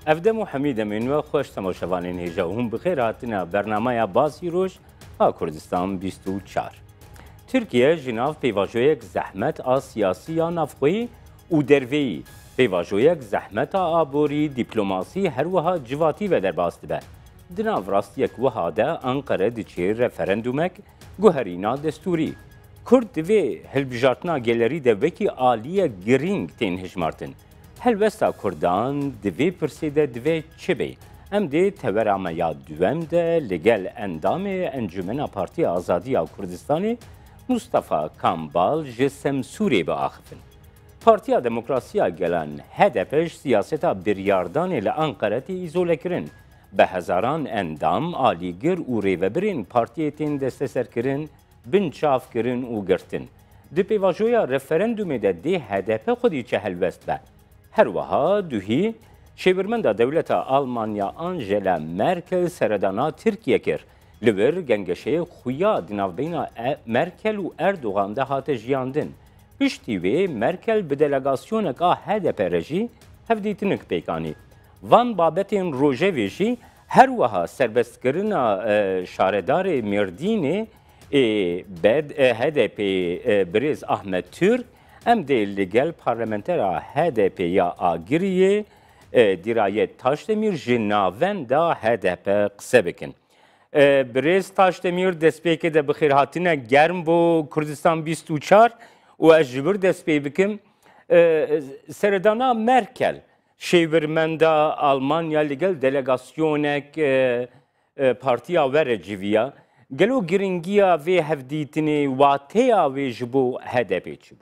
افدم و حمید امین و خوش تماشاوانین هیجا و هم بخیر هاتنا برنامه باسی روش ها کردستان 24 ترکیه جناف پیواجویک زحمت آ سیاسی یا نفقی و دروی پیواجویک زحمت آبوری دیپلوماسی هر وها جواتی و در باست به دناف راستیک وها ده انقره دیچه رفرندومک گوهرینا دستوری کرد دوی هلبجارتنا گلری ده وکی آلیه گرینگ تین هجمارتن هلوستا کردان دوی پرسیده دوی چه بی؟ ام دی تورامه یا دوم ده لگل اندام انجمن پارتی آزادی کردستانی مصطفى کامبال جسم سوری به آخفن. پارتیا دموکراسیا گلن هدفش سیاستا بریاردان لانقرتی ایزوله کرن. به هزاران اندام آلیگر و ریوبرین پارتیتین دست سر کرن بنچاف کرن و گرتن. دی پیواجویا رفرندوم ده دی هدف خودی چه هلوست به. هر وها دوهی شیورمند دولت آلمانیا آنجلا مرکل سردانا ترکیه کر. لور گنگشه خویا دنابینا مرکل و اردوغان ده هات جیاندن. پشتی وی مرکل به دلگاسیون که هدف رژی هفدیتنک پیکانی. وان بابتین روژه ویشی هر وها سربست کرنا شاردار مردینه بد هدف بریز احمد ترک ام دی لگل پارلمنترا هدف یا آگریه dirayet Taşdemir jinaven da HDP qise bikin. Birêz Taşdemir destpêkê de bixêr hatine germ bo Kurdistan 24 û ez ji vir destpê bikim seredana Merkel şêwirmenda Almanya li gel delegasyonek partiya were civiya gelo giringiya vê hevdîtinê wateya wê ji bo HDP çi bû?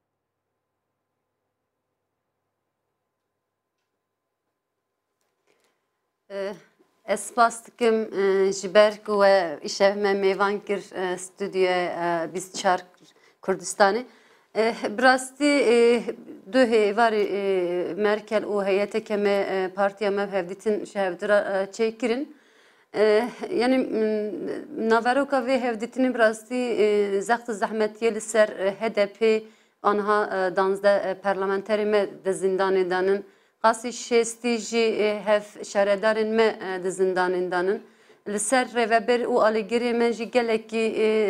اسپاس دکم جبرک و ایشهمه میوان کر استودیو 24 کردستانی براستی دو هیوار مرکل و هیئت کمه پارتیا مهدیتین شهردرا چیکرین yani navaroka ve hevdetini brasti zaxt zahmetiye ser HDP anha danzda parlamenterime de zindanıdanın qasi şestiji hef şaredarın me de zindanıdanın ser reveber u aligiri menji geleki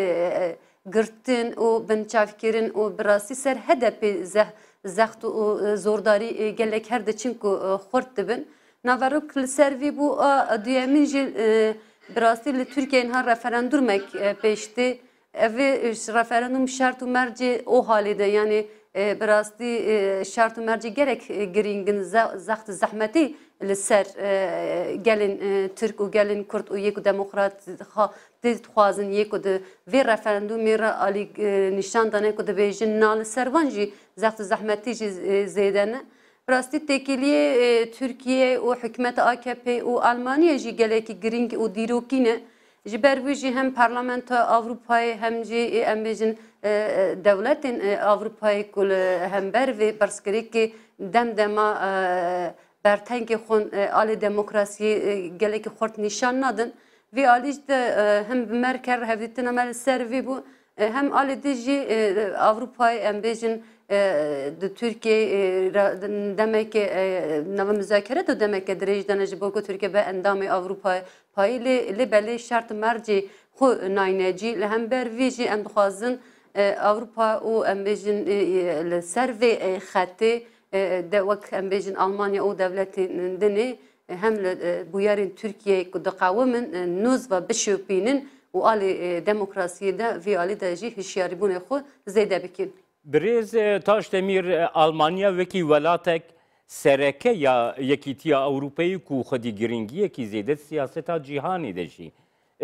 girtin u bençavkirin u brasti ser HDP zaxt u zordari gelek her de çinku xort dibin Navarok li servî bu duyemin jî birastî li Türkiye'nin ha referandûmek pêştî evê referandûm şert û mercê o halê de yani birastî şert û mercê gerek girîngin zext zehmetî li ser gelên Türk û gelên Kurd û yek û demokrat dixwazin yek û di vê referandûmê re alî nîşan dane ku dibêjin na li ser wan jî zext zehmetî jî zêde ne Rastî tekiliye Türkiye û hikûmet AKP û Almanya jî gelekî giring û dîrokî ne ji ber wî jî hem Parlamentoya Avrupayê hem jî em bêjin dewletên Avrupayê ku li hember vê berskirêkê demdema bertengê xwe alê demokrasiyê gelekî xort nîşan nadin vê alî jî de hem bi Merkel hevdîtina me li ser vê bû hem alê de jî Avrupayê em bêjin Türkiye demek ki nava müzakere de demek ki direjden ji bo Türkiye be endamê Avrupa payı li belê şart merci xwe naynecî li hember vê jî em dixwazin Avrupa û em bêjin li ser vê xetê de wek em bêjin Almanya û devletên dinê hem li bûyerên Türkiye ku diqawimin nûz ve bişopînin û alê demokrasiyê de vê alî de jî hişyarîbûnê xwe zêde bikin. Birêz Taşdemir Almanya wekî welatek sereke ya Yekîtiya Ewropayê ku xwedî giringiyekî zêde siyaseta cîhanê de jî.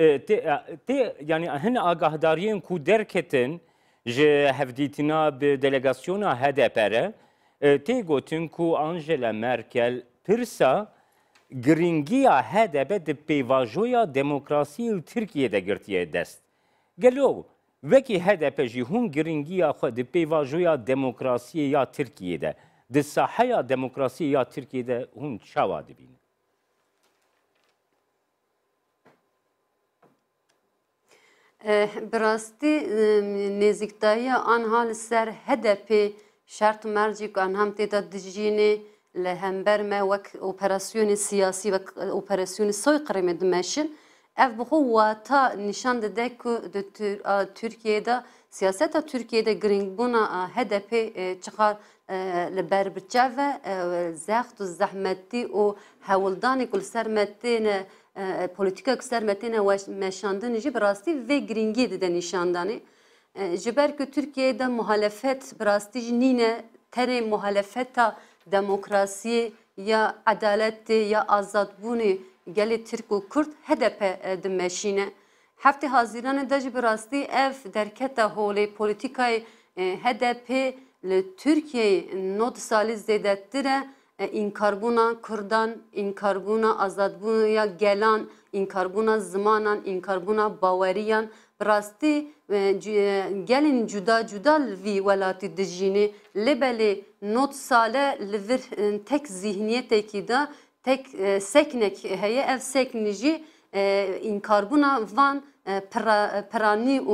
Tê yani hin agahdariyên ku derketin ji hevdîtina bi delegasyona HDP re tê gotin ku Angela Merkel pirsa giringiya HDP di pêvajoya demokrasiyê Tirkiyeyê de girtiye dest. Gelo Vekî HDP jî hûn giringiya xwe di pêvajoya demokrasiyê ya Tirkiyeyê di saheya demokrasiyê ya Tirkiyeyê hûn çawa dibînin? Bi rastî nêzîkdariya anha li ser HDP şert û mercî ku an hem tê de dijînê لهمبر ما وك اوپراسیون سیاسی و اوپراسیون سویقری مدمشن ev bu wata nişan dede ku Türkiye'de siyaseta Türkiye'de giringbuna HDP çıkar li berbiçe ve zext u zahmeti o hevldani kul sermetine politika sermetine ve meşandın jî birastî ve giringi dede nişandani ji ber ku Türkiye'de muhalefet birastî jî nîne terê muhalefeta demokrasiye ya adaleti ya azadbûnê gelê Türk û Kurd HDP dimeşîne. Heftê Haziranê de jî bi rastî ev derketa holê polîtikayê HDP li Tirkiyeyê nod salî zêdetir e înkarbûna Kurdan, înkarbûna azadbûna gelan, înkarbûna zimanan, înkarbûna baweriyan bi rastî gelên cuda cuda li vî welatî dijînê lêbelê nod sale li vir tek zihniyetekî de tek seknek heye ev seknî jî înkarbûna van piranî û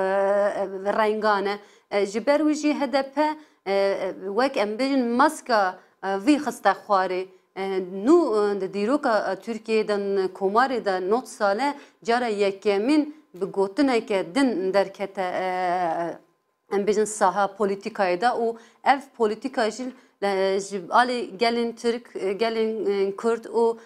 rengan e ji ber wî jî HDP wek em bêjin maska vî xiste xwarê nû di dîroka Tirkiyeyê de komarê de nod sale cara yekemîn bi gotineke din derkete em bêjin saha polîtikayê de û ev polîtika jî alê gelên Türk, gelên Kurd û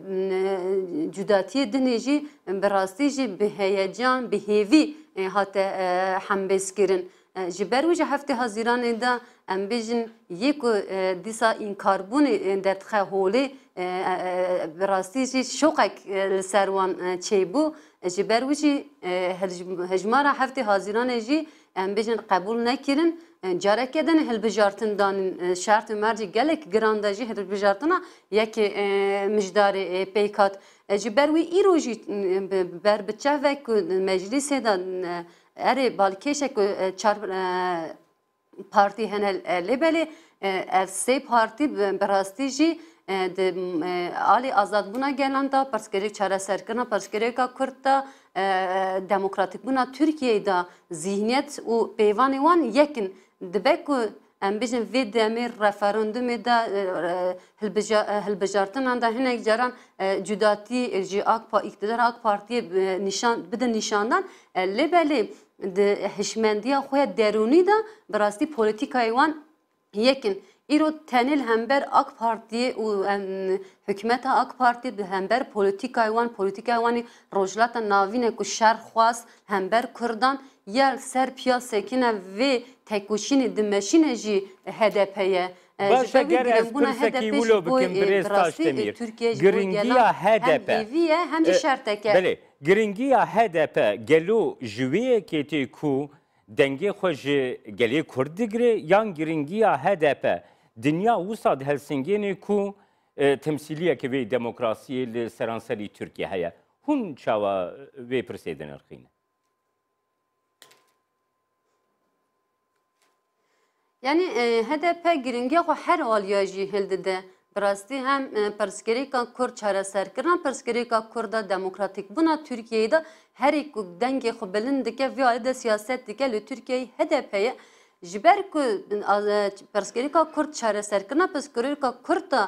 cudatiyê dinê jî bi rastî jî bi heyecan, bi hêvî hate hembêzkirin. Ji ber wî ji heftê Haziranê de em bêjin yê ku dîsa înkarbûnê derdixe holê bi rastî jî şoqek li ser wan çêbû. Ji ber wî jî hejmara heftê Haziranê jî em bêjin qebûl nekirin. Careke de hilbijartin danîn şert û mercî gelek giran de jî hilbijartina yekê mijdarê pêkat. Ji ber wî îro jî ber bi çavek ku meclîsê de erê balkêşek ku çar partî hene lêbelê ev sê partî bi rastî jî alê azadbûna gelan da pirsgirêk çareserkirina pirsgirêka Kurd da demokratîkbûna Tirkiyeyê de zihniyet û peyvanê wan yekin dibe ku em bêjin vê demê referandumê de hilbijartinan de hinek caran cudatî ji îktidar AK Partiyê bidin nîşandan lêbelê di hişmendiya xwe ya derûnî de bi rastî polîtikayê wan yekin. îro tenê hember AK Partiyê û hikûmeta AK Partiyê bi hember polîtikayê wan polîtikaya wanê rojhilata navîne ku şer xwast hember Kurdan ya ser piyasekine vê tekoşînê dimeşîne jî HDP'ye. Baş eger ez pirsekî wilo bikim birêz Taşdemîr. Giringiya HDP. Hem hêvî ye hem jî şertek e. Belê. Giringiya HDP gelo ji wê yekê ku dengê xwe ji gelê Kurd digire yan giringiya HDP dünya wisa di Helsingiyanê ku temsîliyeke vê demokrasiyê li seranserî Tirkiye heye. Hûn çawa vê pirsê de nirxîne? Yani HDP giringiya xwe her aliya jî hildide. Bi rastî hem pirsgirêka Kurd çareserkirina pirsgirêka Kurda demokratîkbûna Tirkiyeyê de herî ku dengê xwe bilind dike vê alî de siyaset dike li Tirkiyeyê HDP'ye ji ber ku pirsgirêka Kurd çareserkirina pirsgirêka Kurd da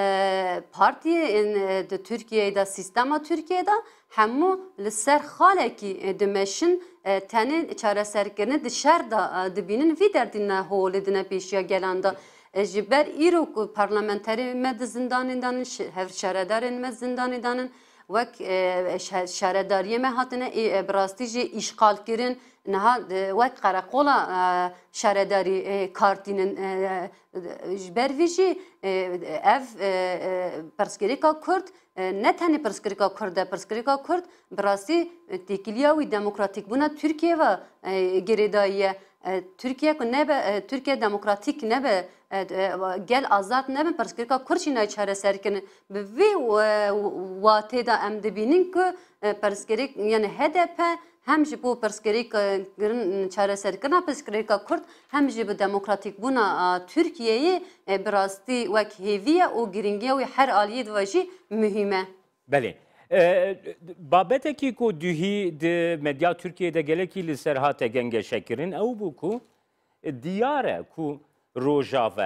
partiyê di Tirkiyeyê de sîstema Tirkiyeyê de hemû li ser xalekî dimeşin tenê çareserkirinê di şer da dibînin vî derdî ne holê dine pêşiya gelan da. Ji ber îro ku parlamenterê me di zindanê danin, hev şaredarên me zindanê danin, wek şaredariyê me hatine bi rastî jî îşgalkirin, niha wek qereqola şaredarî kartînin ji ber vî jî ev pirsgirêka Kurd ne tenê pirsgirêka Kurd e pirsgirêka Kurd bi rastî têkiliya wî demokratîkbûna Tirkiye ve girêdayî ye. Türkiye ku nebe Türkiye demokratik nebe gel azad nebe pirsgirêka Kurd jî ne çareserkirin bi vê watê de em dibînin ku pirsgirêk yani HDP hem ji bo pirsgirêkirin çareserkirina pirsgirêka Kurd hem jî bi demokratîkbûna Tirkiyeyê bi rastî wek hêvî ye û giringiya wî her aliyê de jî mühîm e. Belê. Babetekî ku duhî di medya Tirkiyeyê gelekî li ser hate gengeşekirin ew bû ku diyar e ku rojave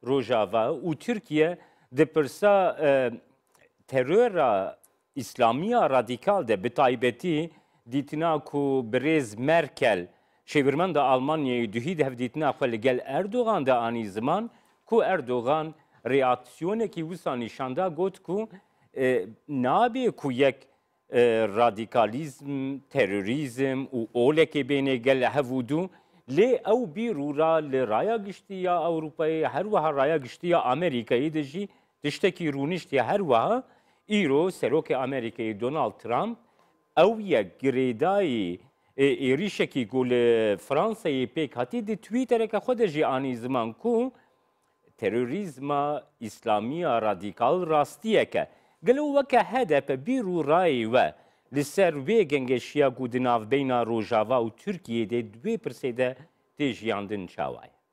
Rojava û Tirkiye di pirsa terora İslamiya radikal de bi taybetî dîtina ku birêz Merkel şêwirmenda Almanyayê duhî de hevdîtina xwe li gel Erdogan de anî ziman ku Erdogan reaksiyonekî wisa nîşanda got ku nabe ku yek radikalizm, terörizm û olekê bêne gel hevûdû lê ew bîrûra li raya giştiya Ewropayê her wiha raya giştiya Amerîkayê de jî tiştekî rûniştiye her wiha îro serokê Amerîkayê Donald Trump ew yek girêdayî êrişekî ku li Fransayê pêk hatî di Twittereke xwe de jî anî ziman ku terörizma İslamiya radikal rastiyeke gelo weke HDP bîrû rayê we li ser vê gengeşiya ku di navbeyna Rojava û Tirkiyeyê de duê pirsê de tê jiyandin çawa ye.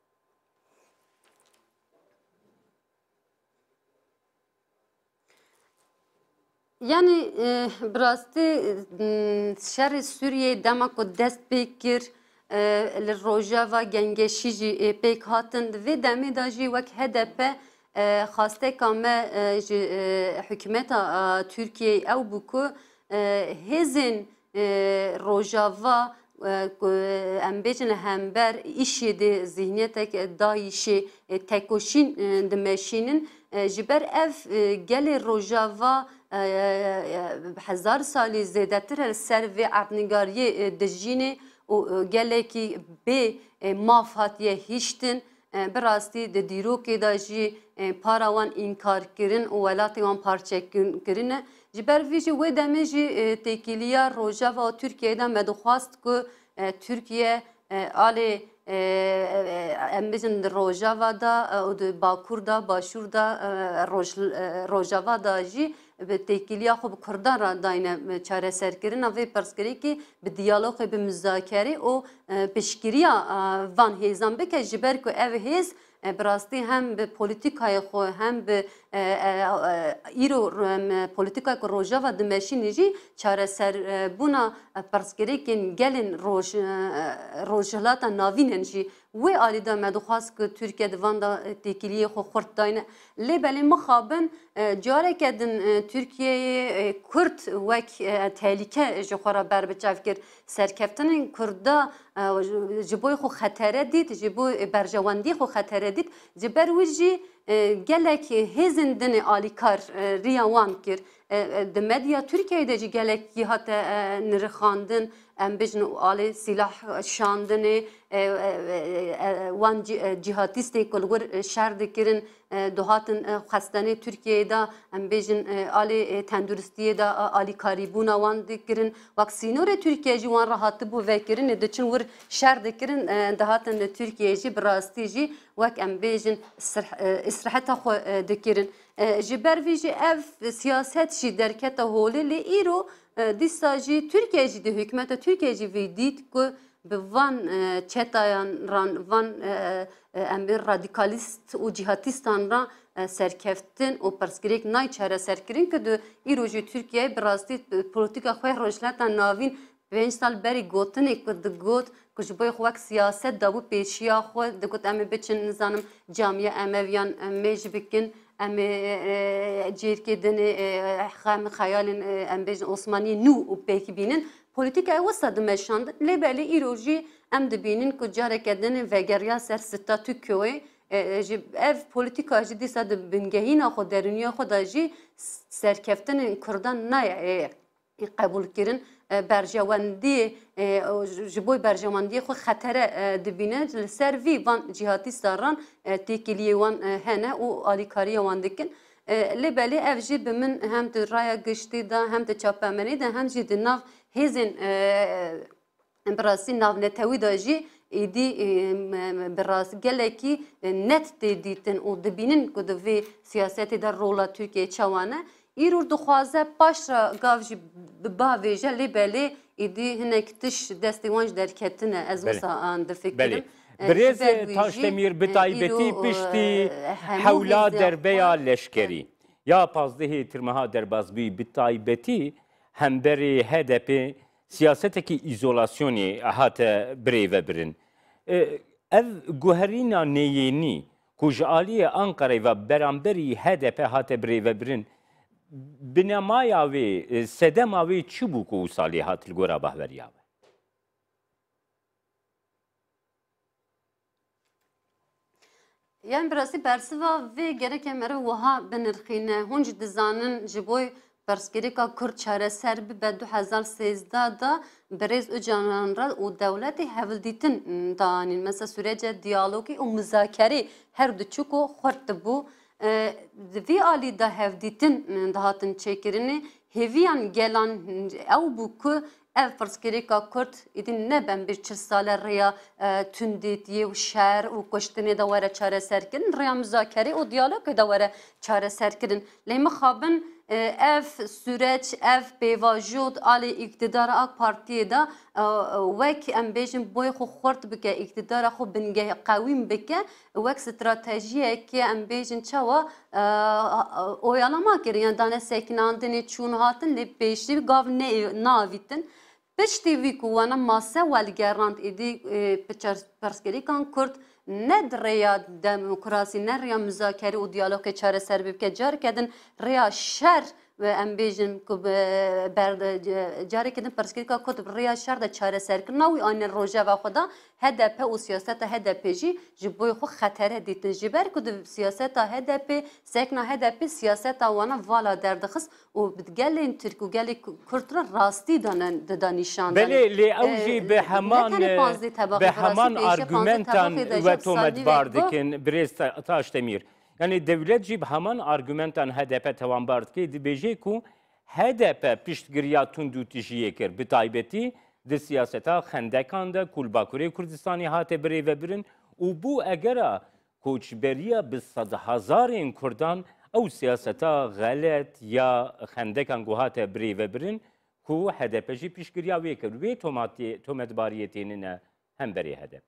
Yani birastî şerê Sûriyê dema ku dest pê kir li Rojava gengeşî jî pêk hatin di vê demê de jî wek HDP xasteka me ji hikûmeta Tirkiyeyê ew bû ku hêzên Rojava em bêjin hember îşê de zihniyetek Daişê tekoşîn dimeşînin ji ber ev gelê Rojava hezar salî zêdetir ser vê erdnigariyê dijînê û gelekî bê mav hatiye hîştin bi rastî di dîrokê de jî para wan înkarkirin û welatê wan parçekirin e ji ber vî jî wê demê jî têkiliya Rojava û Tirkiyeyê de me dixwast ku Tirkiye alê em bêjin di Rojava da û di Bakur da başûr da Rojava da jî bi têkiliya xwe bi Kurdan re dayne çareserkirina vê pirsgirêkî bi diyalogê bi müzakerê û piştgiriya van hêzan bike ji ber ku ev hêz bi rastî hem bi polîtîkayê xwe hem bi îro polîtîkayê ku Rojava dimeşînê jî çareserbûna pirsgirêkên gelên rojhilata navîn jî wê alî de me dixwast ku Tirkiye di van da têkiliyê xwe xurt dayne lê belê mixabin careke din Tirkiyeyê Kurd wek tehlîke ji xwe re berbiçav kir serkeftinên Kurda ji bo xwe xetere dît ji bo berjewendiyê xwe xetere dît ji ber wî jî gelek hêzên dinê alîkar riya wan kir di medya Tirkiyeyê de jî gelekî hate nirixandin em bêjin alê sîlah şandinê wan cîhatîstê ku li wir şer dikirin dihatin xestenê Tirkiyeyê de em bêjin alê tenduristiyê de alîkarîbûna wan dikirin wek sînorê Tirkiye jî wan re hatibû vekirinê diçin wir şer dikirin dihatin li Tirkiyeyê jî bi rastî jî wek em bêjin îstiraheta xwe dikirin ji ber vî jî ev siyaset jî derketa holê lê îro dîsa jî Tirkiye jî di hikûmeta Tirkiye jî vê dît ku bi van çetayan ran van em bir radikalîst û cîhatîstan ra serkeftin û pirsgirêk nay çareserkirin ku di îro jî Tirkiye bi rastî polîtika xwe rojhilata navîn 5 sal berî gotinê ku digot ku ji bo xwe wek siyaset dabû pêşiya xwe digot em ê biçin nizanim camiye emeviyan mê jî bikin em cêrkê dinê xem xeyalên em bêjin Osmanî nû û pêk bînin polîtîkaya wisa dimeşandin lê belê îro jî em dibînin ku careke dinê vegeriya ser statû quoyê ji ev polîtîka jî dîsa di bingehîna xwe derûniya xwe da jî serkeftinên Kurdan naye qebûlkirin berjewendiyê ji bo berjewendiyê xwe xetere dibîne li ser vî van cîhatîstan ran têkiliyê wan hene û alîkariya wan dikin lê belê ev jî bi min hem di raya giştî de hem di çapemenê de hem jî di nav hêzên bi rastî navnetewî de jî êdî bi rastî gelekî net tê dîtin û dibînin ku di vê siyasetê de rola Tirkiye çawan e îro dixwaze paş ra gav jî bavêje lê belê êdî hinek tiş destê wan ji derketine ez wisa an difikirim. Birêzê Taşdemîr bi taybetî piştî hewla derbeya leşkerî ya pazdehê tirmeha derbasbûyî bi taybetî hemberê HDP siyasetekî îzolasyonê hate birêve birin. Ev guherîna neyênî کوژالی انقره و برانبری HDP هات بریوبرین بنمایاوی سدماوی چی بو کو سالی هات الگورا بهوریاوی yani birası bersiva ve gerek mere waha benirxine hunc dizanin ji boy perskerika Kurd çareser bi 2013 da berez u cananra û devletê hevildîtin danîn mesela sürece diyalogî û muzakere her du çûk û xurt dibû vî alî da hevdîtin dihatin çêkirinê hêviyan gelan ew bû ku ev perskerika Kurd idin ne ben bir 40 sale rêya tundêtiyê û şer û kuştinê de were çareserkirin rêya muzakere û diyalogê de were çareserkirin lê mixabin ev süreç ev pêvajot alê iktidara AK Partiyê de wek em bêjin boy xwe xurt bike iktidara xwe bingeh qewîm bike wek stratejiyekê em bêjin çawa oyalama kirin yani dane sekinandinê çûn hatin lê pêşî gav neavîtin piştî wî ku wana mase welgerand êdî perskerîkan Kurd ne rêya demokrasî ne rêya muzakere û diyalogê çareser bike careke din rêya şer ve em bêjin ku carekê din perskerîka Kurd bi rêya şer de çareserkirina wî anî rojeva xwe da HDP û siyaseta HDP jî ji boî xwe xetere dîtin ji ber ku di siyaseta HDP sekna HDP siyaseta wana vala derdixist û bi gelên Tirk û gelê Kurd re rastî dida nîşan belê lê ew jî bi heman argumentan ve tometbar dikin birêz Taşdemîr yani devlet jî bi heman argumentan HDP tewanbar dike dibêje ku HDP piştgiriya tund û tijiyê kir bi taybetî di siyaseta xendekan de Kulbakurê Kurdistanê hate birêvebirin û bû egera koçberiya bi sed hezarên Kurdan ew siyaseta xelet ya xendekan ku hate birêvebirin ku HDP jî piştgiriya wê kir wê tometbariyê tênine hemberê HDP.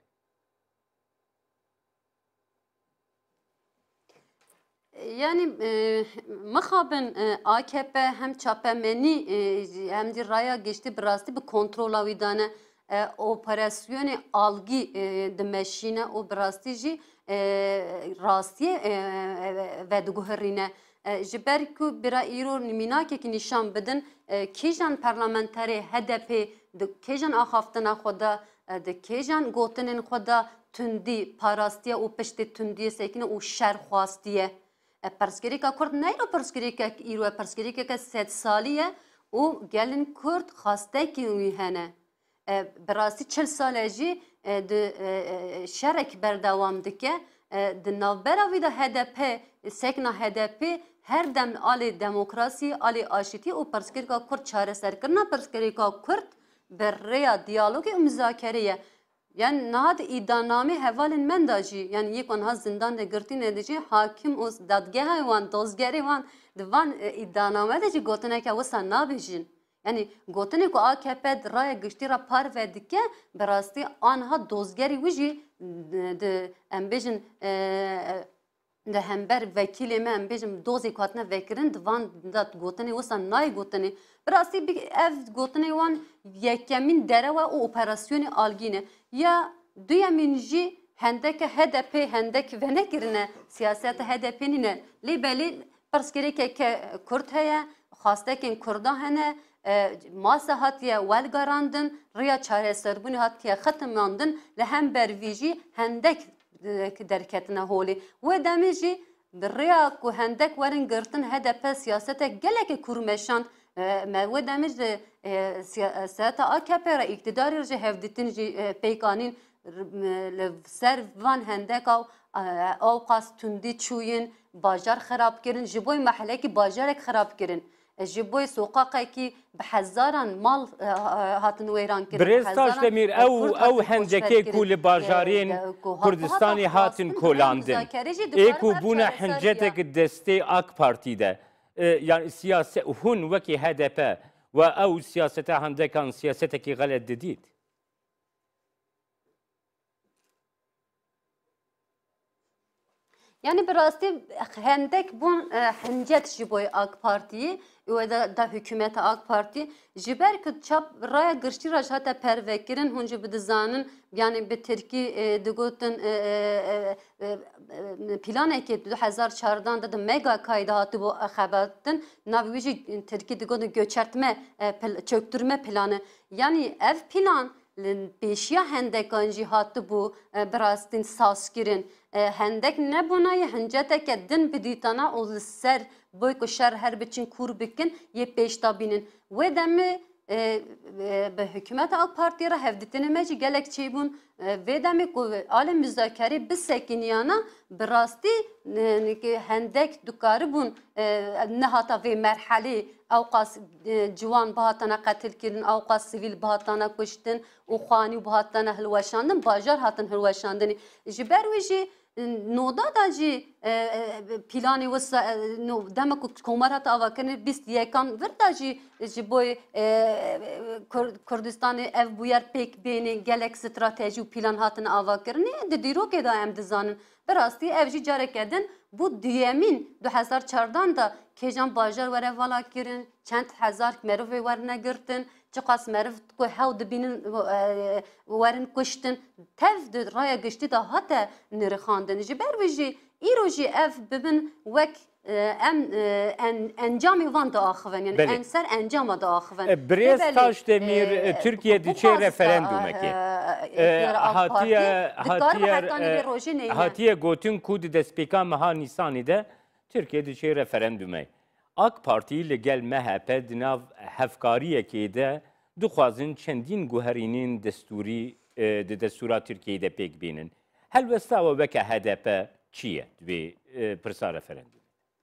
Yani mixabin AKP hem çapemenî hem de raya geçti bir rastî bi kontrola wî dane operasyonê algî dimeşîne û bi rastî jî rastiyê vediguherîne ji ber ku bira îro mînakekî nîşan bidin kîjan parlamenterê HDP di kîjan axaftina xwe da di kîjan gotinên xwe da tundî parastiye û piştê tundiyê sekine û şerxwastiye perskerîka Kurd neyro perskerîkek îro perskerîkeke 100 salî ye û gelin Kurd xastekî wî hene bi rastî 40 sale jî di şerek berdewam dike di navbera wî de HDP sekna HDP her dem alê demokrasî alê aşîtî û perskerîka Kurd çareserkirina perskerîka Kurd bi rêya diyalogê û muzakerê yani nihat îdanamê hevalên min da jî yani yek wan hat zindan de girtîne de jî hakim û dadgeha wan dozgerê wan di van îdaname de jî gotineke wisa nabêjin yani gotinê ku AKP di raya giştî ra parve dike bi rastî anha dozgerî wî jî di em bêjin di hember vekîlê me em bêjin dozê ku hatine vekirin di van da gotinê wisa nayê gotinê bi rastî ev gotinê wan yekemîn derewe û operasyonê algîne ya duyemîn jî hendeke HDP hendek venekirine siyaseta HDP'nî ne lê belê perskerêkeke Kurd heye xastekên Kurdan hene mase hatiye welgarandin rêya çareserbûnê hatiye xetimandin li hember vî jî hendek derketine holê wê demê jî bi rêya ku hendek werin girtin HDP siyasetek gelekî kurmeşand me wê demê ji siyaseta AKP re iktidarê jî hevdîtin jî pêkanîn li ser van hendeka ew qas tundî çûyîn bajar xerab kirin ji bo mehelekî bajarek xerab kirin ji bo soqaqekî bi hezaran mal hatin wêran kirin Birêz Taşdemîr ew hendekê ku li bajarên Kurdistanê hatin kolandin ê ku bûne hincetek destê AK Partî de yani siyaset hûn wekî HDP ve ew siyaseta hendekan siyasetekî xelet didît. Yani bir rastî hendek bûn hincet ji bo AK Partiyê û da hikûmeta AK Partî ji ber ku çap raya girştî re hate pervekirin hûn jî bidizanin yani bi Tirkî digotin planê ki 2014 de mega kayda hatı bu xebatin navi jî Tirkiye digot göçertme çöktürme planı yani ev plan peşiya hendekan jî hatı bu birastin saskirin hendek nebunayı hinceteke din bidîtana o ser boy ku şer her biçin kur bikin ye peşta binin ve demi به حکومت آق پارتی را هفدیتنه مجی گلک چی بون و دمی کو آل مذاکره بسکنیانا براستی که هندک دکار بون نهاتا و مرحله اوقاس جوان بهاتنا قتل کردن اوقاس سیویل بهاتنا کشتن و خوانی بهاتنا هلوشاندن باجار هاتن هلوشاندن جبر ویجی نودا دا جی پیلانی وسا نو دمک کومرات آواکنی بیست یکان وردا جی بوی کردستان اف بویر پیک بینی گلک استراتژی و پیلان هاتن آواکنی دیرو که دا ام دزانن براستی اف جی جاره کردن bu düyemin 2014 da kejan bajar vere vala kirin çent hezar merve verne girtin çıqas merv ko hav dibinin verin kuştin tev de raya geçti da hatta nirxandın jiber veji iroji ev bibin vek encamı van da axıven yani enser encama da axıven Brest taş demir Türkiye diçe referandumu ki hatiye gotin kud despika meha Nisan'ı da Türkiye diçe referandumu AK Parti ile gel MHP dinav hevkariye ki de duxwazin çendin guherinin desturi de destura Türkiye'de pek binin helvesta ve veke HDP çiye ve prsa referandum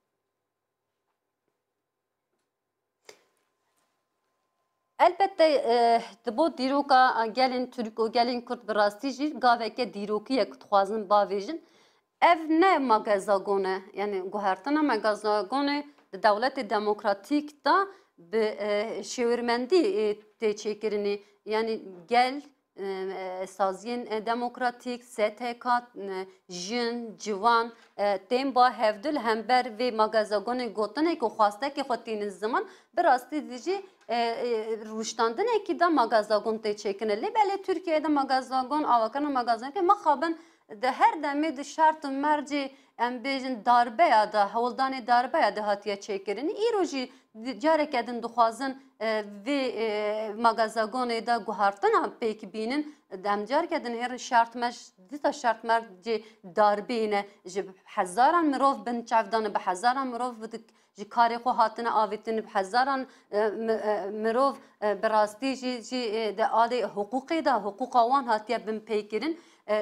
Elbette bu diroka gelin Türk o gelin Kürt birasti jî gaveke dirokiye kutxwazin bavêjin ev ne magazagone yani guhertina magazagone de devleti demokratik da bi şewermendî tê çêkirinê yani gel saziyên demokratik STK jin civan tên ba hevdil hember vê magazagonê gotinê ku xwastekê xwe tînin ziman bi rastî dijî rûştandinekî da magazagon tê çêkine lê belê Tirkiyeyê de magazagon avakana magazagonê me xabin de her demê di şertin mercê em bêjin darbeya da hewldanê darbeya de hatiye çêkirinî îro jî careke din dixwazin vê magazagonê de guhartina pêk bînin em careke din her şertmeş dîta şertmercê darbeyne ji hezaran mirov bin çavdanê bi hezaran mirov ji karê xwe hatine avêtin bi hezaran mirov bi rastî jî de alê hukukê da hukuka wan hatiye bin pêkirin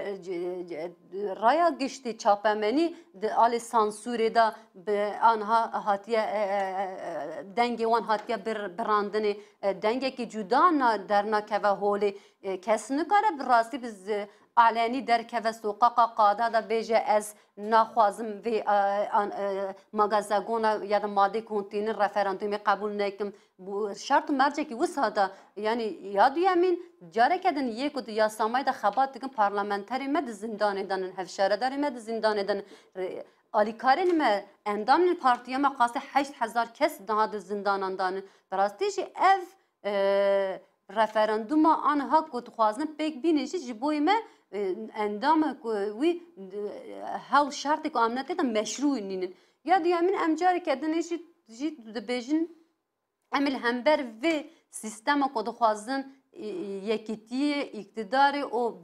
raya giştî çapemenî di alê sansûrê da bi anha hatiye dengê wan hatiye birandinê dengekî cuda dernakeve holê kes nikare bi rastî biz alenî derkeve soqaqa qada da bêje ez naxwazim vê magazagona ya da madê kontînin referandumê qebûl nekim şert û mercekî wisa da yani ya duyemîn careke din yê ku di yasamayê de xebat dikin parlamenterê me di zindanê danin hevşaredarê me di zindanê danin alîkarên me endamên partiya me qasî 8000 kes daha di zindanan danin bi rastî jî ev referanduma aniha ku dixwazin pêk bînê jî ji bo me endama wî hewl şertê ku amnetê de meşrû nînin ya duyemîn em careke dinê jî dibêjin em ê li hember vê sîstema ku dixwazin yekîtiyê îktidarê û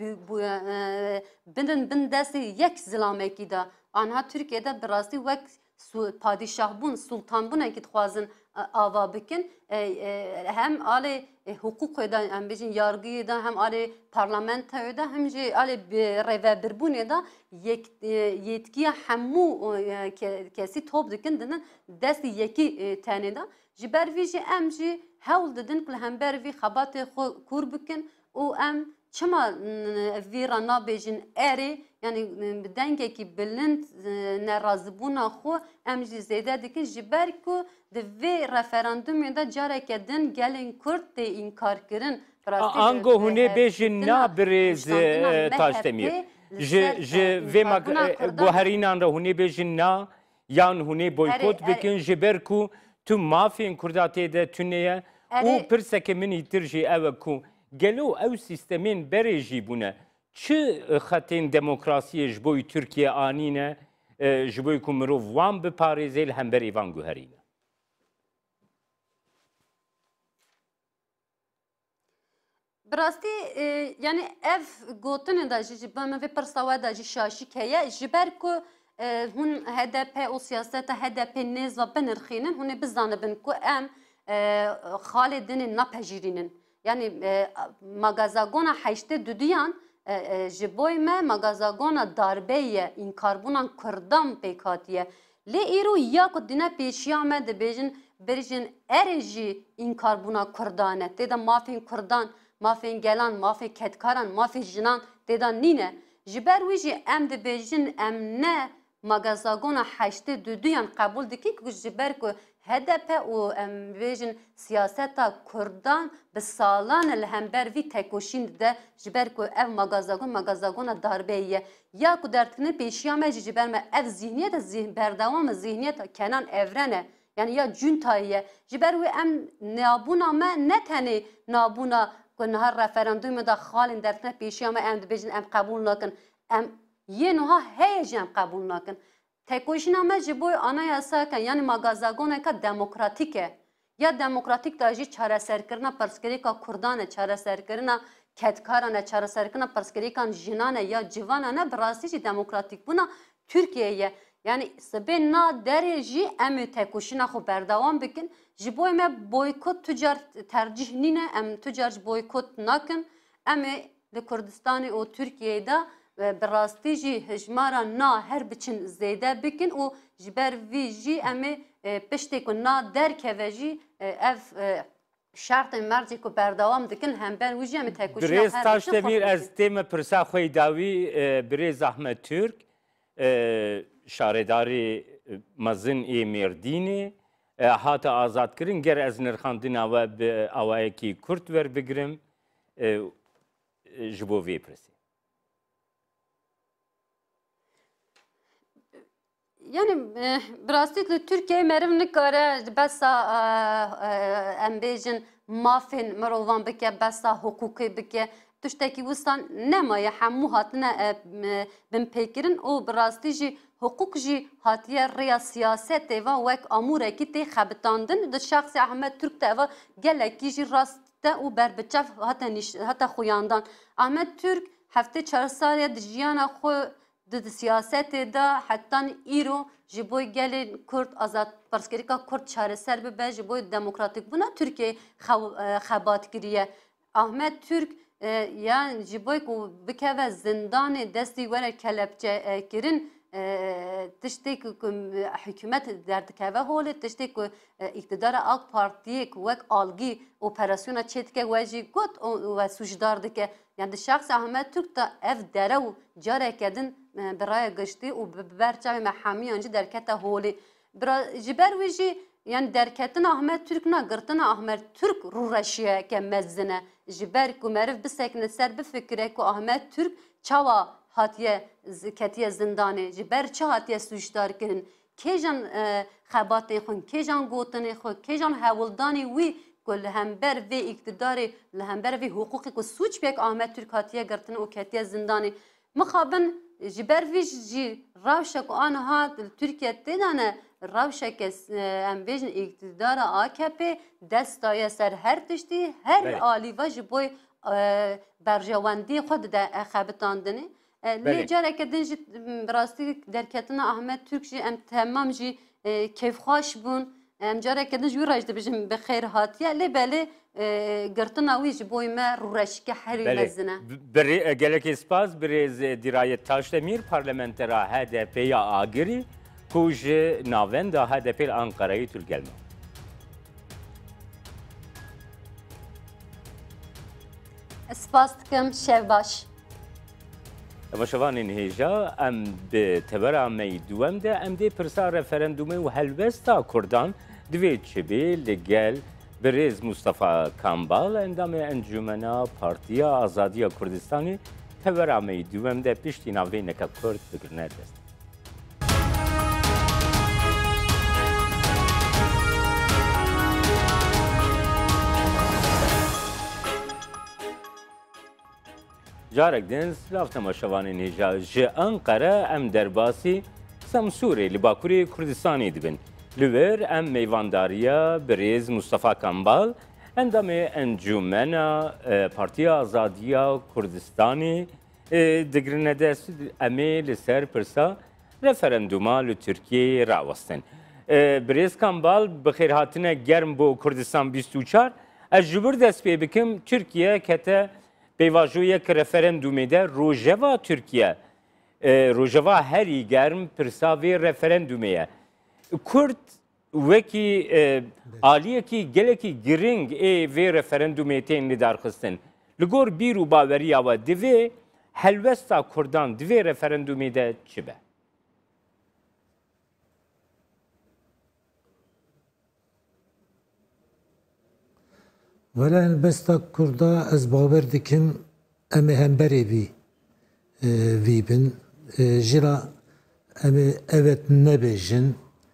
bin destê yek zilamekî de aniha Tirkiyeyê de bi rastî wek padîşahbûn sultanbûnekî dixwazin ava bikin hem alê hukukê de em bêjin yargiyê de hem alê parlamentoyê de hem jî alê rêvebirbûnê de yetkiya hemû kesî top dikin dinin destê yekî tenê de ji ber vî jî em jî hewl didin ku li hember vî xebatê xwe kûr bikin û em çima vî ra nabêjin erê yani bi dengekî bilind nerazibûna xwe em jî zêde dikin ji ber ku di vê referandumê de careke din gelên Kurd tê înkar kirin ango hûnê bêjin na birêz Taşdemîr ji vê guherînan re hûnê bêjin na yan hûnê boykot bikin ji ber ku tu mafên Kurda tê de tuneye û pirseke min îtir jî ew e ku gelo ew sîstemên berê jî bûne چه خطین دموکراسی جبوی ترکیه آنینه جبوی که مروف وان بپارێزێ لە هەمبەر ئیڤان گوهرینە براستی یعنی ev gotinê de jî ji me vê pirsa we de jî şaşîk heye ji ber ku hûn HDP û siyaseta HDP nêz ve binirxînin hûn ê bizanibin ku em xalê dinê napejirînin yani magazagona heştê duduyan ji boy me magazagona darbeyê ye înkarbûna Kurdan pêk hatiye lê îro ya ku dîne pêşiya me dibêjin berîjin erê jî înkarbûna Kurdan e tê de mafên Kurdan mafên gelan, mafê ketkaran, mafê jinan têda nîne. Ji ber wî jî em dibêjin em ne magazagona heştê duduyan qebûl dikî ku ji ber ku HDP û em bêjin siyaseta Kurdan bi salan li hember vî tekoşîn dide ji ber ku ev magazagona darbeyê ye. Ya ku derdikirin pêşiya me jî ji ber me ev zihniyet berdewam zihniyet Kenan Evren e. Yani ya cuntayê ye. Ji ber wê em nabûna me ne tenê nabûna ku nihar referandûmê de xalên dertine pêşiya me em dibêjin em qebûl nakin em yê niha heye jî em qebûl nakin tekoşîna me ji bo anayasayeke yani magazagoneka demokratîk e ya demokratîk da jî çareserkirina pirsgirêka Kurdan e çareserkirina ketkaran e çareserkirina pirsgirêkan jinan e ya civanan e bi rastî jî demokratîk bûna Tirkiyeyê ye yani sibê na derê jî em ê tekoşîna xwe berdewam bikin ji bo me boykot tucar tercih nîne em tucar ji boykot nakin em ê li Kurdistanê û Tirkiyeyê de bi rastî jî hejmara na her biçin zêde bikin û ji ber vî jî em ê piştê ku na derkeve jî ev şertên mercê ku berdewam dikin hember wî jî em ê tekoşîna Birêz Taşdemîr ez tê me pirsa xwe dawî Birêz Ahmed Türk şaredarê mezin ê Mêrdînê hate azadkirin ger ez nirxandina we bi awayekî Kurd werbigirim ji bo vê pirsê. Yani birastî Türkiye meriv nikare besa em bêjin mafên mirovan bike besa hukukê bike tiştekî wistan nemaye hemû hatine binpêkirin û birastî jî hukuk jî hatiye rêya siyasetê ve wek amûrekî tê xebitandin di şexsê Ahmed Türk de eva gelekî jî rast te û berbiçev hate xuyandan. Ahmed Türk heftê çar salê di jiyana xwe di siyasetê de hetan îro ji bo gelên Kurd azadparskirîka Kurd çareser bibe ji bo demokratîk bûna Tirkiye xebat kiriye. Ahmed Türk yan ji bo ku bikeve zindanê destî were kelepçe kirin tiştê ku hikûmet derdikeve holê tiştê ku îktidara AK Partiyê ku wek algî operasyona çêdike we jî got we sûcdar dike. Yani di şexsê Ahmed Türk da ev derew careke din bi raya giştî û bi berçavê me hemiyan jî derkete holê. Ji ber wî jî yani derketina Ahmed Türk na girtina Ahmed Türk rûreşiyeke mezin e. Ji ber ku meriv bisekine ser bifikire ku Ahmed Türk çawa hatiye ketiye zindanê ji ber çi hatiye sûcdar kirin. Kêjan xebatê xwe, kêjan gotinê xwe, kêjan hewildanê wî ku li hember vê îktidarê li hember vê hukukê ku sûç pêk Ahmed Türk hatiye girtin û ketiye zindanê. Mixabin ji ber vî jî rewşek û aniha Tirkiye têdane rewşeke em bêjin îktidara AKP dest daye ser her tiştî her alîve ji bo berjewendiyê xwe dide xebitandinê. Lê careke din jî bi rastî derketina Ahmed Türk jî em temam jî kêfxweş bûn. Em careke din jî wî rej dibêjin bi xêr hatiye lê belê girtina wî ji bo me rûreşike herî mezin e. Gelekî spas Birêz Dirayet Taşdemîr parlamentera HDP ya Agirî ku ji navenda HDP Ankara'yê Türgelme. Spas dikim şev baş. Şevanên hêja em bi tevera me duwem de em dê pirsa referandumê û helbesta Kurdan divê çibê li gel Birêz Mustafa Kambal endamê Encûmena Partiya Azadiya Kurdistanê tevera me duwem de piştî navêneke Kurd bigirine dest. Carek din silav temaşevanên hêja ji Ankara em derbasî Semsûrê li Bakurê Kurdistanê dibin. Li wir em mêvandariya Birêz Mustafa Kambal endamê Encûmena Partiya Azadiya Kurdistanê digirine dest em ê li ser pirsa referanduma li Tirkiyeyê rawestin. Birêz Kambal bi xêrhatine germ bo Kurdistan 24 ez ji wir dest pê bikim Tirkiye kete peyvajoyek referandumê de rojeva Tirkiye rojeva herî germ pirsa vê referandumê ye. Kurd wekî aliyekî gelekî giring ê vê referandumê tên lidarxistin. Li gor bîr û baweriya we divê helwesta Kurdan di vê referandumê de çi be? Vela helbesta Kurda ez bawer dikim em ê hemberê vî bin. Jîra em ê evet nebêjin.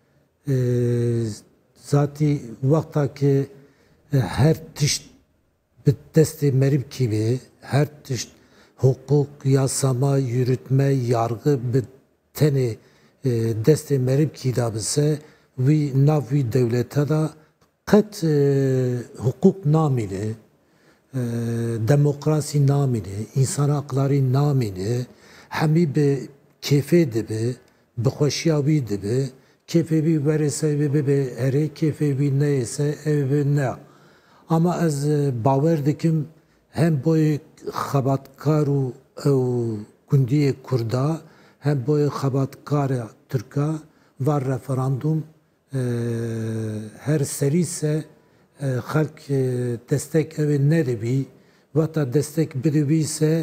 Zatî wexta ki her tişt bi destê merîbkî bê, her tişt hukuk, yasama, yürütme, yargı bi tenê destê merîbkî da bise wî nav wî devleta da qet hukuk namîne, demokrasî namîne, insan haklarî namîne, hemî bi kêfê dibe, bi xweşiya wî dibe, kêfê wî werêse wê bibe erê, kêfê wî neyêse ew bibe ne. Ama ez bawer dikim hem boyê xebatkar û gundiyê Kurda hem boyê xebatkara Tirka var referandum her serî se xelk destek ew ê nedibî, weta destek bidibî se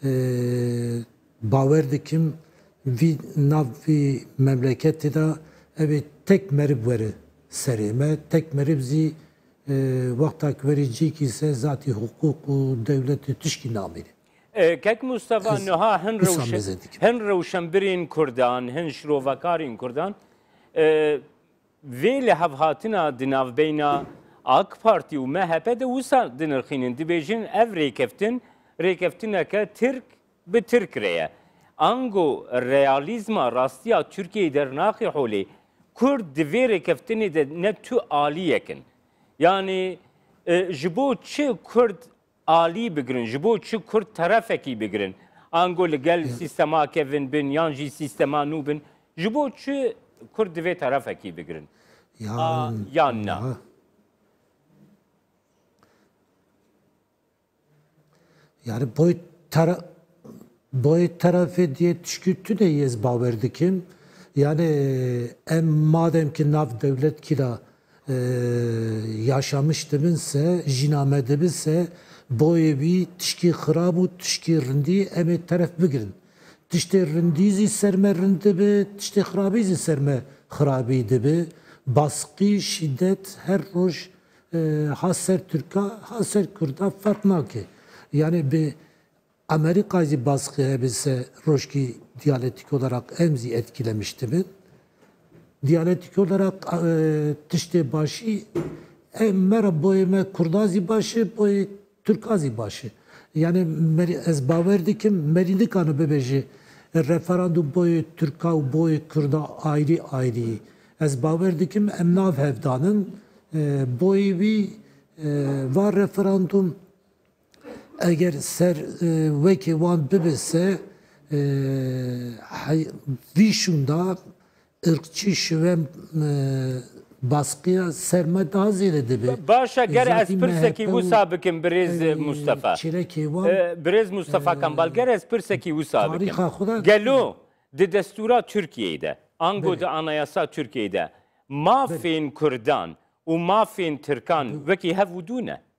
bawer dikim vî nav vî memleketê da ew ê tek merib were serê me, tek merib zî wexta ku werî cîkî se zatî hukuk û devletê tişkî namîne. Kek Mustafa niha hin rewşenbirên Kurdan, hin şirovekarên Kurdan vê li hevhatina di navbeyna AK Parti û MHP de wisa dinirxînin dibêjin ev rêkeftineke Tirk bi Tirk re ye. Ango realîzma rastiya Tirkiyeyê dernaxê holê Kurd di vê rêkeftinê de ne tu alîyekin. Yani ji bo çi Kurd alî bigirin, ji bo çi Kurd terefekî bigirin. Ango li gel sîstema kevin bin yan jî sîstema nû bin. Ji bo çi Kurd di vê terefekî bigirin? Yan ne? Yani boy tarafı diye tüşkürtü de yez bawer dikim. Yani em madem ki nav devlet kira yaşamış dibinse, jiname dibinse boy bir tişki xirab û tişki rindî em ê teref bigirin. Tiştê rindî zî serme rind dibe, tiştê xirabî zî serme xirabî dibe. Baskı, şiddet her roj haser Türka, haser Kurda fark nake. Yani bir Amerika zî baskı hebise rojki diyalektik olarak emzi etkilemişti mi? Diyalektik olarak tiştê başî mera boyê me Kurdazî başî, boyê Türkazî başî. Yani ez bawer dikim merîdikane bibêje referandum boyê Türka û boyê Kurda ayrı ayrı. Ez bawer dikim em nav hevdanin boyê wî var referandum eğer ser wekî wan bibise vî şunda ırkçı şivem baskıya serme daha zêde dibe. Başa ger ez pirsekî wisa bikim Birêz Mustafa. Birêz Mustafa Kambal ger ez pirsekî wisa bikim. Gelo di destûra Tirkiyeyê de, ango di anayasa Tirkiyeyê de mafên Kurdan û mafên Tirkan wekî hev û dû ne?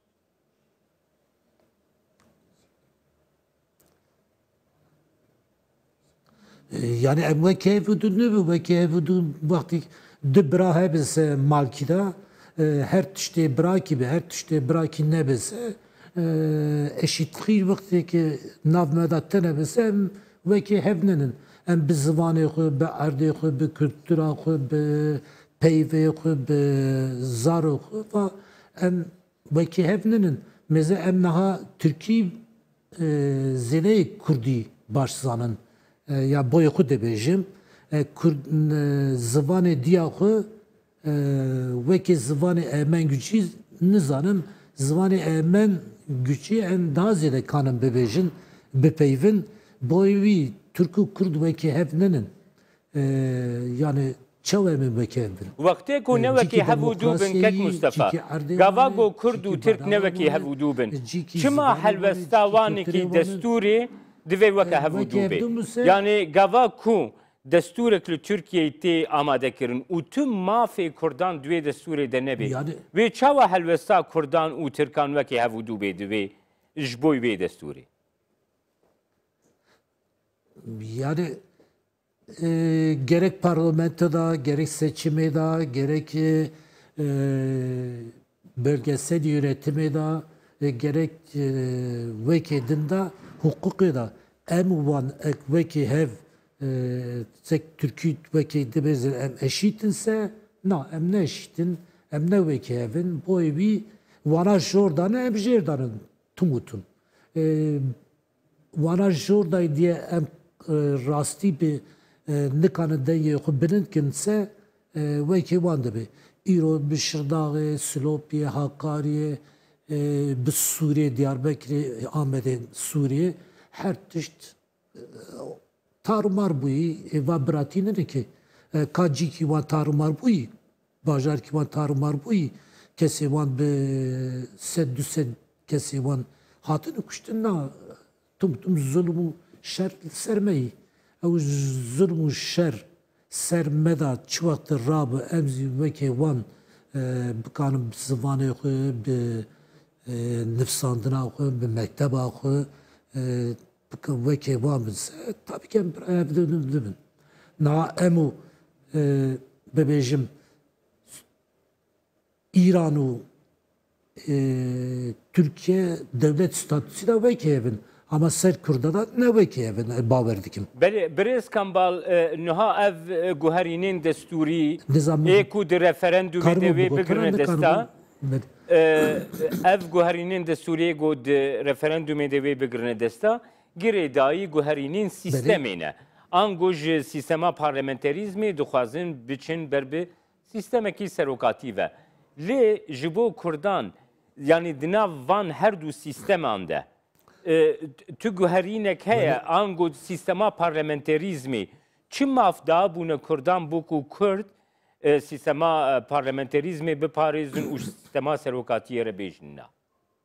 Yani em vekî hev û dû ne vekî hev û dû wextî di bira hebise malkî da her tiştê birakî be, her tiştê birakî nebise eşîtxî wextê nav me da tenebise em wekî hev nenin. Em bi zivanê xwe, bi erdê xwe, bi kültûra xwe, bi peyvê xwe, bi zarê xwe em wekî hev nenin. Mêze em niha Tirkî zêleyê Kurdî baş zanin ya boyê xwe dibêjim zivanê diya xwe wekî zivanê Ermen güçî nizanim zivanê Ermen güçî em daha zêde kanin bibêjin bipeyvin boyê wî Türk û Kurd wekî hev nenin yani çaw em ê wekî hev bin. Wextê ku nevekî hev û dû bin kek Mustafa. Gava got Kurd û Türk nevekî hev û dû bin. Çima helwesta wanekî destûrê divê weke hev û dû bê. Yani gava ku destûrek li Tirkiyeyê tê amadekirin û tüm mafê Kurdan divê destûrê de nebe. Wê çawa helwesta Kurdan û Tirkan wekî hev û dû bê divê ji bo wê destûrê. Yani gerek parlamentoda, gerek seçimde, gerek bölgesel yönetimde, gerek vekilinde, hukukda em van vekil hev Türkiye vekilde bezir em eşitinse na em ne eşitin em ne vekil hevin bu evi vana jordan em jerdanın tumutun vana jorday diye em rastî bi nikanin dengê xwe bilinkin se wekî wan dibe. Îro bi Şirdaxê, Silopiyê, Hakkariye, bi Sûriye, Diyarbekirê, Amedê Sûriye her tişt tarumar bûyî êva biratî nene ki ka cîkî wan tarumar bûyî, bajarkî wan tarumar bûyî, kesê wan bi sed du sed kesê wan hatine kuştin na tum zulm û şer ser me yî. Ew zulm û şer ser me da çi wextê rabe em zî wekê wan bikanin zivanê xwe bi nifsandina xwe bi mekteba xwe wekê wan binse tabii ki em ev dibin. Niha em û bibêjim İran û Türkiye devlet statüsü de wekê hevin. Ama ser Kurda da ne wekî evin bawer dikim. Birêz Kambal niha ev guherînên destûrî ê ku di referandumê de wê bigirine desta ev guherînên destûriyê got di referandumê de wê bigirine desta girê dayî guherînên sîstemê ne. An got ji sîstema parlamenterîzmê dixwazin biçin ber bi sîstemekî serokatî ve. Lê ji bo Kurdan yani di nav van her du sîsteman de tu guherînek heye an got sîstema parlamenterîzmê çi mafda bûne Kurdan bû ku Kurd sîstema parlamenterîzmê biparêzin û sîstema serokatiyê re bêjin na.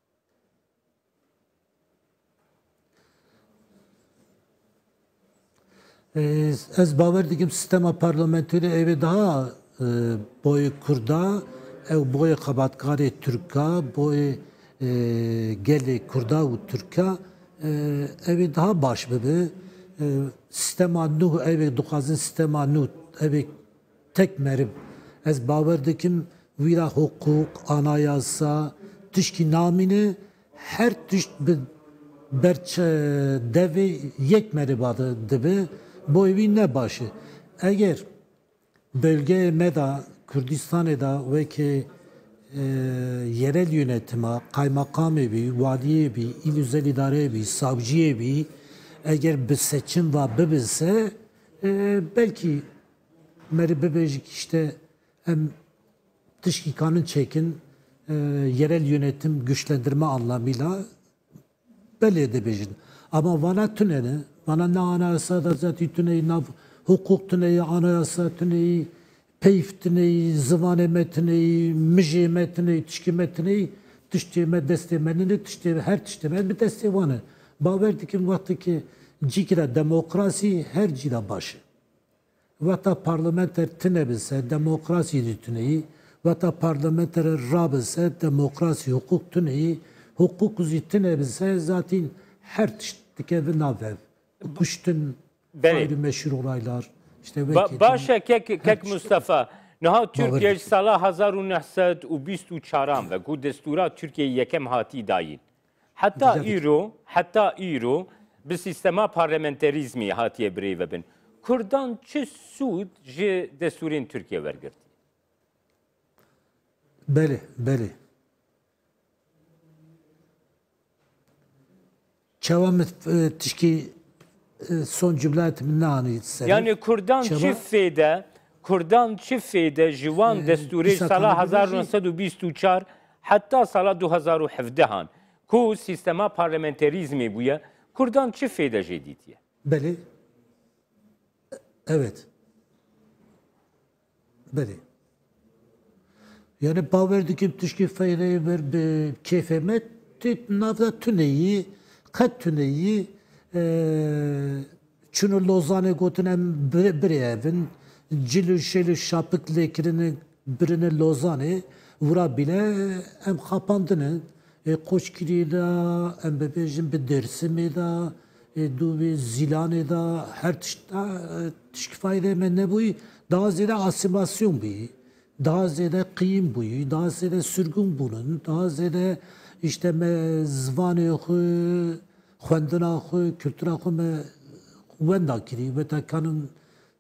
Ez bawer dikim sîstema parlamenterî ev daha boyê Kurda ew boyê xebatkarê Türka boyê gelê Kurda û Türka ev daha baş bibe. Sistema nû ev dixwazin sistema nû ev tek merib. Ez bawer dikim vîra hukuk, anayasa, tişkî namîne her tişt bi berçe devê yek meriba dibe. Bu evî ne başı. Eğer bölgeye me da Kürdistanê da wekî yerel yönetime, kaymakamê bî, vadiyê bî, il özel idareye bî, savcıyê bî, eğer bi seçim ve bibinse belki meri bibêjik işte em tişkî kanun çekin yerel yönetim güçlendirme anlamıyla belli dibêjin. Ama vana tunene, vana ne anayasa da zaten tuneyi, ne hukuk tuneyi, anayasa tuneyi, peyf tuneyi, zıvane metuneyi, mijê metuneyi, tişkî metuneyi, tiştê destemenini, tiştê her tiştê bir destê wane. Bawer dikim vakti ki cikra demokrasi her cîda başı. Vata parlamenter tune bilse demokrasi di tuneyi, vata parlamenter rabise demokrasi hukuk tuneyi, hukuk zî tune bilse zaten her tiştike ve navev. Kuştun ayrı meşhur olaylar. İşte başa kek Mustafa. Niha Türkiye sala 1924 ve ku destura Türkiye yekem hati dayîn. Hatta îro bi sîstema parlamenterizmî hatiye birêve bin. Kurdan çi sûd ji desturên Türkiye wergirtî? Belê. çavam tişki son cümlet min nani ser. Yani Kurdan çift jiwan desturi sala 1924 hatta sala 2017 ku sistema parlamenterizmi buya Kurdan çift jeditiye. Beli. Evet. Beli. Yani baverdikim tişki feyreyi ver be keyfemet navda tüneyi kat tüneyi çunu Lozan'e götüren bir evin cilü şelü şapık lekirinin birine Lozan'e vura bile hem kapandığını koçkiriyle hem bebejin bir dersi da duvi zilanı da her tişki fayda ne bu daha ziyade asimilasyon bu. Daha ziyade kıyım bu, daha ziyade sürgün bunun, daha ziyade işte me zvanı xu, xwendina xu, kültüra xu me wenda kiri ve ta kanun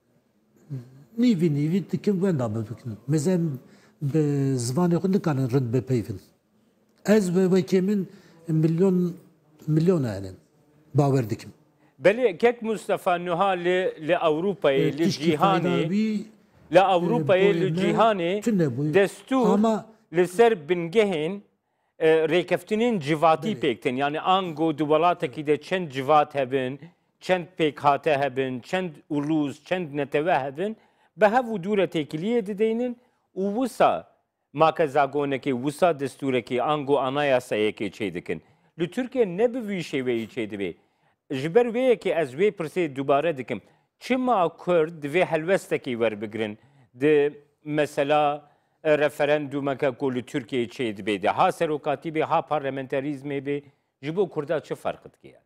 nivi dikim wenda bebikin. Mezem be zvanı xu nikanın rind bepeyvin. Ez ve vekemin milyon anen baver dikim. Beli kek Mustafa Nuha li Avrupa'yı, li cihani La Avrupa'ya li cihani destur li ser bingehên rêkeftinin civati pektin. Yani ango du welatekî de çend civat hebin, çend pêkhate hebin, çend ulûz, çend neteve hebin, bi hev û dûre têkiliyê dideynin û wisa makezagonekî, wisa destûrekî, ango anayasayekê çê dikin. Li Türkiye ne bi vî şêweyî çê dibe? Ji ber wê yekê ez wê pirsê dubare dikim. Çima Kurd divê helwestekî werbigirin di mesela referandumeke ku li Türkiye çê dibe de ha serokatî bê ha parlamenterizmê bê ji bo Kurda çi fark dikiye?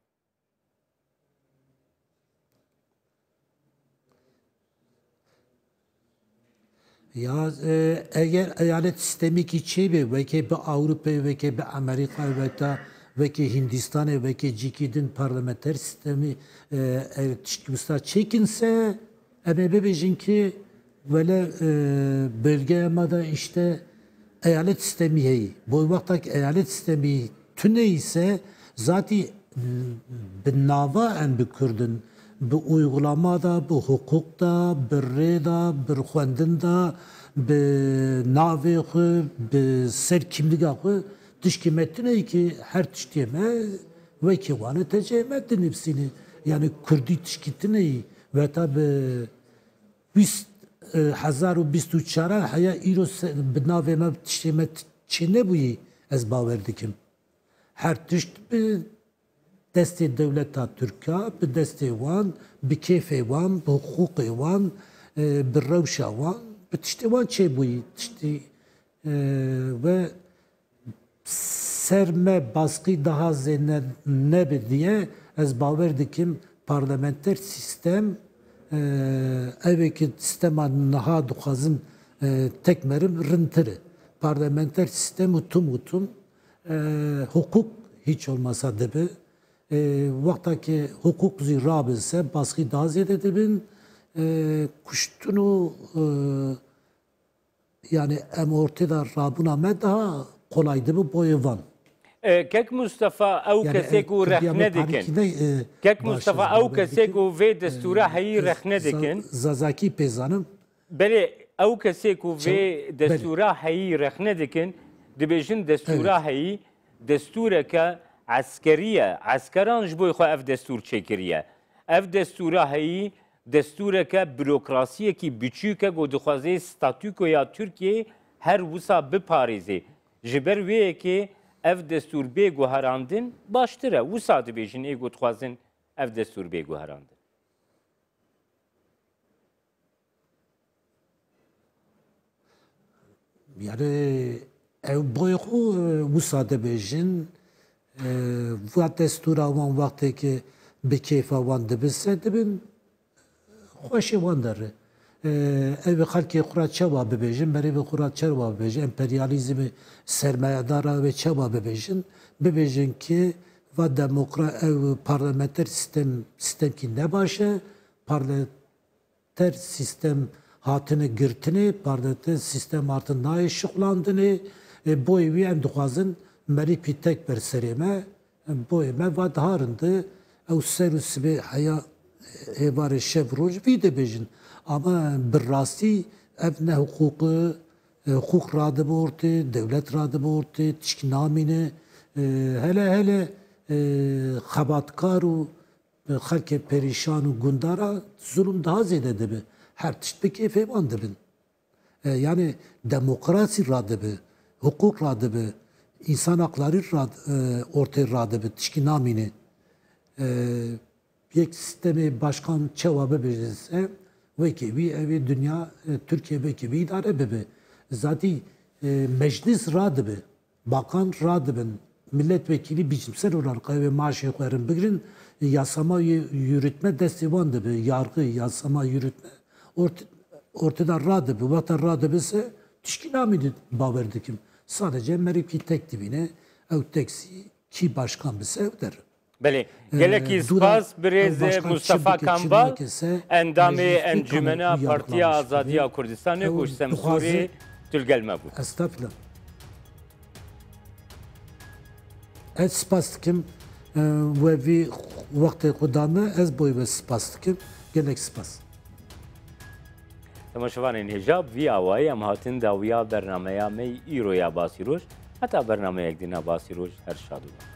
Ya eğer eyalet sistemik çê bê veke bi Avrupa'ya veke bi Amerika veke Hindistan'a veke cikidin parlamenter sistemi tişkimista çekinse bebejin ki böyle bölgeye da işte eyalet sistemi heyi. Bu vaktaki eyalet sistemi tüne ise zaten bir nava en bir Kürdün bir uygulamada, bir hukukta, bir reda, bir xwendinda, bir navê bir ser kimliga tişkimetine ki her tişkime ve kivanı tecemmetin hepsini. Yani Kürdi tişkitine ve tabi 2024 haya îro binavê me tiştê çê nebûyî ez bawer dikim. Her tişt bi destê dewleta Tirkiya, bi destê wan, bi kêfê wan, bi hukukê wan, bi rewşa wan, bi tiştê wan çêbûyî. Tiştê ve serme baskı daha zêne nebe diye ez bawer dikim parlamenter sistem eveki sistema niha dixwazin tekmerim rintiri. Parlamenter sistem utum hukuk hiç olmasa dibe vaktaki hukuk zî rabise baskı daha ziyade dibin kuştunu yani em ortada rabuna me daha kolaydı bu boyuvan. Kek Mustafa ew kesek û rexne dikin. Kek Mustafa ew kesek û vê destûra heyî rexne dikin. Zazakî pêzanim. Belê ew kesek û vê destûra heyî rexne dikin, dibêjin destûra heyî destûreke eskerî eskeran ji bo xwe ev destûr çêkiriye. Ev destûra heyî destûreke bürokrasiyekî biçûk e got dixwaze statûkoya Tirkiyeyê her wisa biparêzê. Ji ber wê yekê ev destûr bê guherandin baştir e. Wisa dibêjin ê got dixwazin ev destûr bê guherandin. Yani ev boyu wisa dibêjin va destûra wan wextekê bi kêfa wan dibise dibin xweşê wan derê. Ev xelkê xura çawa bibêjin, merêvê xura çawa bibêjin, emperyalizmê sermayedara ve çawa bibêjin ki va ev parlamenter sistemkî nebaşe, parlamenter sistem hatine girtine, parlamenter sistem artı nayê şıxlandine, boyê wî em dixwazin merî pî tek ber serê me boy me vad harındı ev ser sibe haya evar şevroj bir de bejin ama bir rasti ev ne hukuku hukuk radı borte devlet radı borte tişkinamine hele xebatkaru xelke perişan û gundara zulüm daha zêde dibe her tişt bi kêfê wan dibin yani demokrasi radibe hukuk radibe insan hakları ortaya radibe tişki namine yek sistemi başkan çevabı bilirse ve ki bir evi dünya Türkiye ve ki bir idare bebe zaten meclis radibe bakan radibin milletvekili biçimsel olarak ve maaşı koyarın birin yasama yürütme destevandı be yargı yasama yürütme ortada radı be vatan radı be ise tişkinamidi baverdikim sadece meripki tek dibine ev teksi ki başkan bir sevder. Beli, geleki spas birez Mustafa Kambal endamı encümene Partiya Azadiya Kurdistan'ı kuşsem Suri tülgelme bu. Estağfurullah. Ez spas dikim ve vi vakti kudame ez boy ve spas dikim gelek spas. تماشاوانین هجاب وی آوایی ام هاتن داویا برنامه می ایرویا باسی روش حتی برنامه یک دینا باسی روش هر شادو